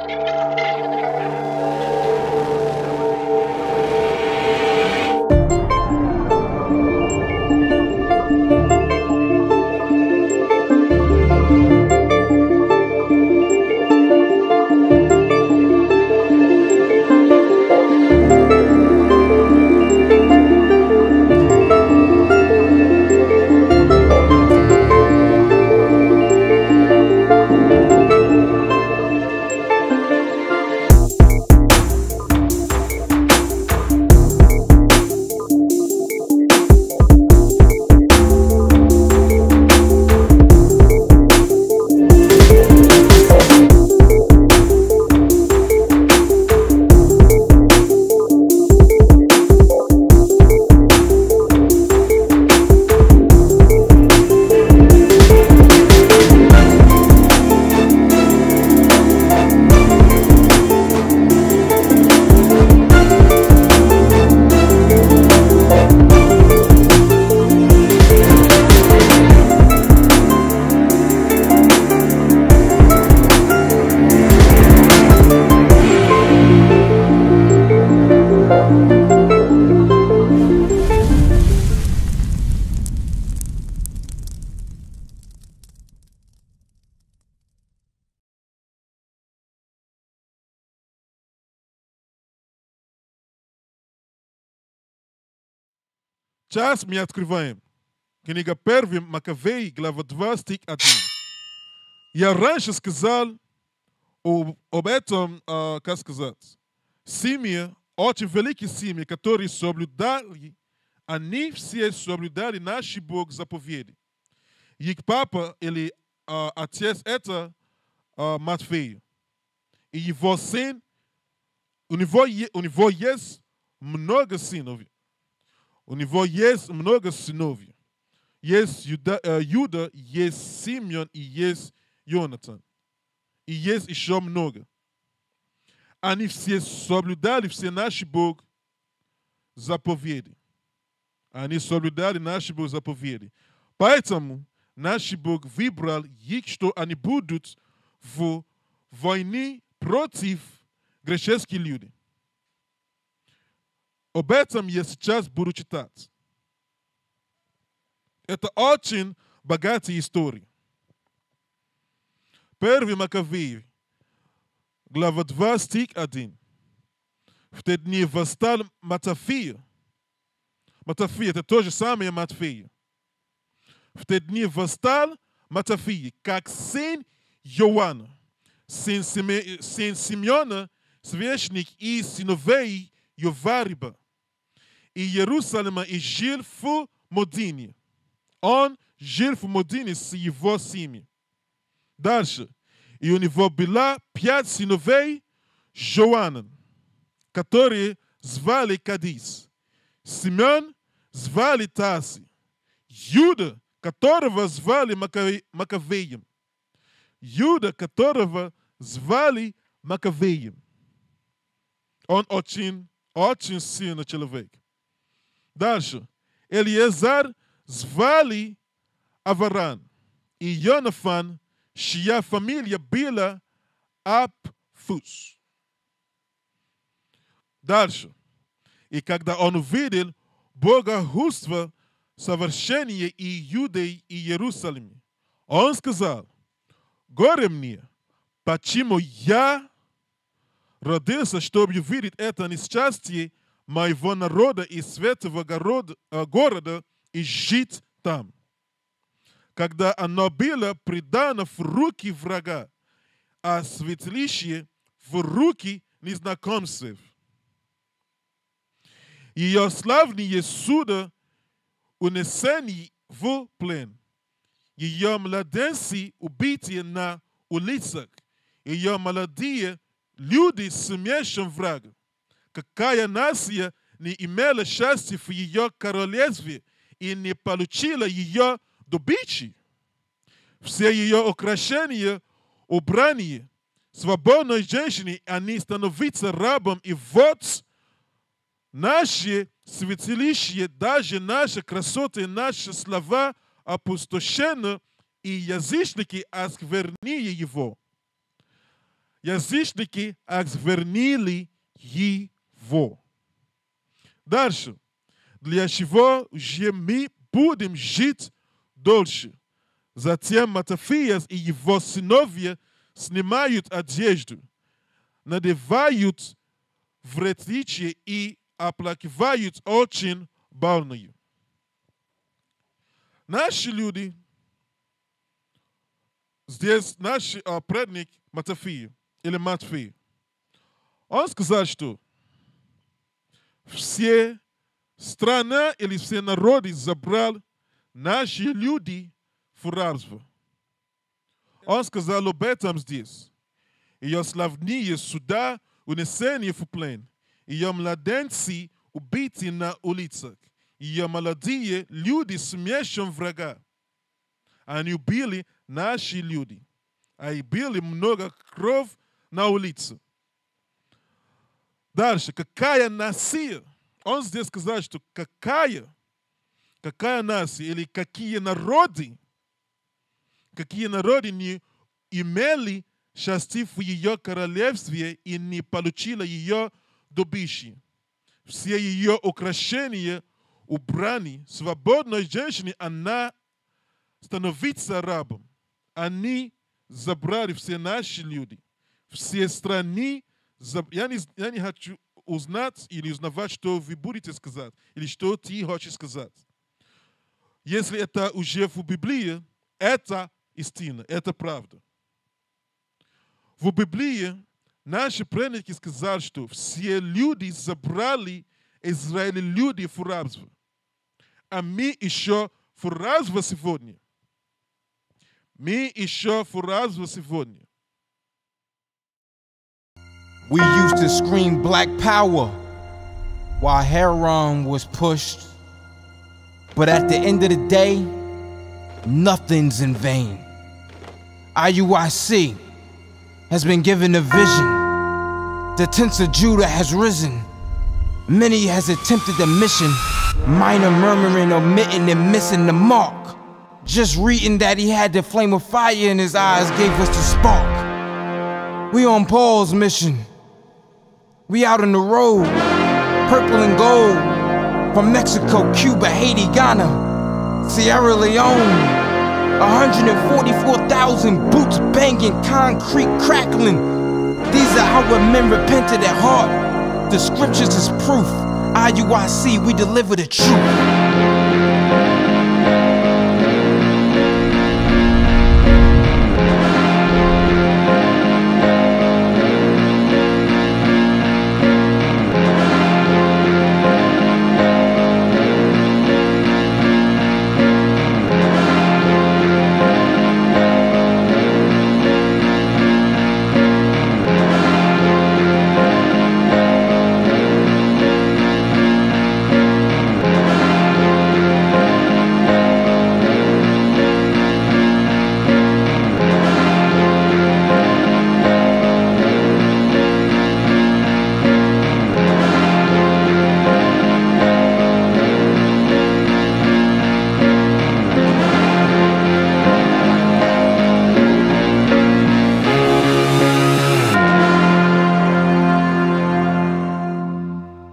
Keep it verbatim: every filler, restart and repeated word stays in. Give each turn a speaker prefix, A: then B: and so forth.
A: Час мы открываем. Книга Первый Маковей, глава два, стих один. Я раньше сказал об, об этом, э, как сказать, семьи, очень великие семьи, которые соблюдали, они все соблюдали наши Бог заповеди. Их папа или э, отец это э, Матфей. И его сын, у него, у него есть много сынов. У него есть много сыновей. Есть Юда, э, Юда, есть Симеон и есть Йонатан. И есть еще много. Они все соблюдали все наши Бог заповеди. Они соблюдали наши Бог заповеди. Поэтому наш Бог выбрал их, что они будут в войне против греческих людей. Об этом я сейчас буду читать. Это очень богатая история. Первый Маковей, глава два, стих один. В те дни восстал Матфея. Матфея, это то же самое Матфея. В те дни восстал Матфея, как сын Иоанна, сын, Симе, сын Симеона, священник и сыновей Йовариба. И Иерусалима и жил в Модине. Он жил в Модине с его семьей. Дальше. И у него было пять сыновей Жоанна, которые звали Кадис. Симеон звали Таси. Юда, которого звали Маковеем. Юда, которого звали Маковеем. Он очень, очень сильный человек. Дальше. Элиезар звали Аваран. И Йонафан, чья фамилия была Апфус. Дальше. И когда он увидел богохульство, совершение и Иудеи, и Иерусалиме, он сказал: горе мне, почему я родился, чтобы увидеть это несчастье моего народа и святого города, города и жить там. Когда оно было предано в руки врага, а святилище в руки незнакомцев. Ее славные суда унесены в плен. Ее младенцы убиты на улицах. Ее молодые люди с мечом врага. Какая нация не имела счастья в ее королевстве и не получила ее добычи? Все ее украшения убраны. Свободной женщине они становятся рабом. И вот наши святилища, даже наши красоты, наши слова опустошены, и язычники осквернили его. Язычники осквернили его. Дальше. Для чего же мы будем жить дольше? Затем Матафиас и его сыновья снимают одежду, надевают вретличие и оплакивают очень больную. Наши люди, здесь наш а, предник Матафия, или Матфей, он сказал, что все страны или все народы забрали наши люди в рабство. Он сказал об этом здесь. Ее славные суда унесены в плен. Ее младенцы убиты на улицах. Ее молодые люди с мечом врага. Они убили наши люди. А и били много крови на улице. Дальше. Какая нация? Он здесь сказал, что какая, какая нация или какие народы, какие народы не имели счастья в ее королевстве и не получили ее добычи. Все ее украшения убраны. Свободной женщине она становится рабом. Они забрали все наши люди. Все страны. Я не, я не хочу узнать или узнавать, что вы будете сказать, или что ты хочешь сказать. Если это уже в Библии, это истина, это правда. В Библии наши предки сказали, что все люди забрали Израиль люди в рабство. А мы еще в рабство сегодня. Мы еще в рабство сегодня.
B: We used to scream black power while Heron was pushed. But at the end of the day, nothing's in vain. I U I C has been given a vision. The tents of Judah has risen. Many has attempted the mission. Minor murmuring, omitting, and missing the mark. Just reading that he had the flame of fire in his eyes gave us the spark. We on Paul's mission. We out on the road, purple and gold, from Mexico, Cuba, Haiti, Ghana, Sierra Leone. one hundred forty-four thousand boots banging, concrete crackling. These are our men repented at heart. The scriptures is proof. I U I C, we deliver the truth.